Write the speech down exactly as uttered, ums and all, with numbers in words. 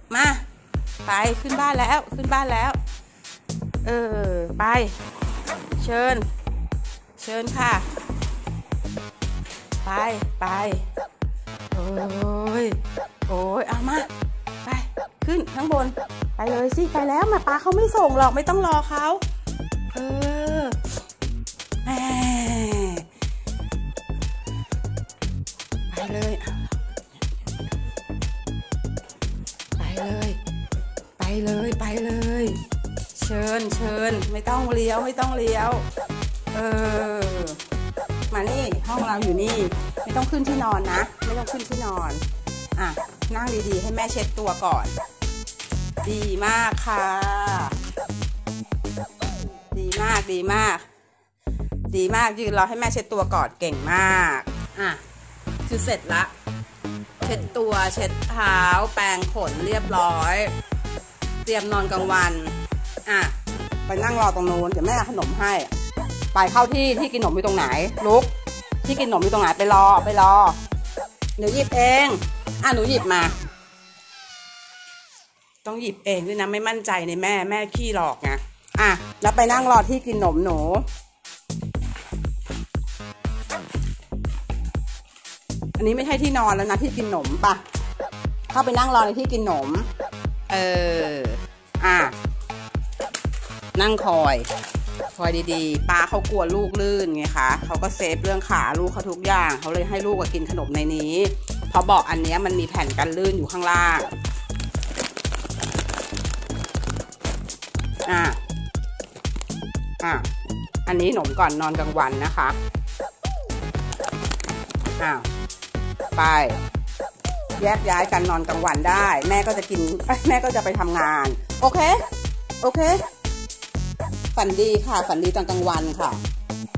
มาไปขึ้นบ้านแล้วขึ้นบ้านแล้วเออไปเชิญเชิญค่ะไปไปโอ้ยโอ้ยเอามาไปขึ้นข้างบนไปเลยสิไปแล้วมาป้าเขาไม่ส่งหรอกไม่ต้องรอเขาเออแหมไปเลยไปเลยไปเลยไปเลยเชิญเชิญไม่ต้องเลี้ยวไม่ต้องเลี้ยวเออมานี่ห้องเราอยู่นี่ไม่ต้องขึ้นที่นอนนะไม่ต้องขึ้นที่นอนอ่ะนั่งดีๆให้แม่เช็ดตัวก่อนดีมากค่ะดีมากดีมากดีมากยืนรอให้แม่เช็ดตัวก่อนเก่งมากอ่ะคือเสร็จละเช็ดตัวเช็ดเท้าแปรงขนเรียบร้อยเตรียมนอนกลางวันอ่ะไปนั่งรอตรงนู้นเดี๋ยวแม่เอาขนมให้ไปเข้าที่ที่กินขนมอยู่ตรงไหนลุกที่กินขนมอยู่ตรงไหนไปรอไปรอเดี๋ยวหยิบเองอ่ะหนูหยิบมาต้องหยิบเองด้วยนะไม่มั่นใจในแม่แม่ขี้หลอกไงอ่ะแล้วไปนั่งรอที่กินขนมหนูอันนี้ไม่ใช่ที่นอนแล้วนะที่กินขนมปะเข้าไปนั่งรอในที่กินขนมเอออ่ะนั่งคอยคอยดีๆป้าเขากลัวลูกลื่นไงคะเขาก็เซฟเรื่องขาลูกเขาทุกอย่างเขาเลยให้ลูกกินขนมในนี้เพราะบอกอันนี้มันมีแผ่นกันลื่นอยู่ข้างล่างอ่ะอ่ะอันนี้ขนมก่อนนอนกลางวันนะคะอ้าวไปแยกย้ายกันนอนกลางวันได้แม่ก็จะกินแม่ก็จะไปทำงานโอเคโอเคฝันดีค่ะฝันดีตอนกลางวันค่ะ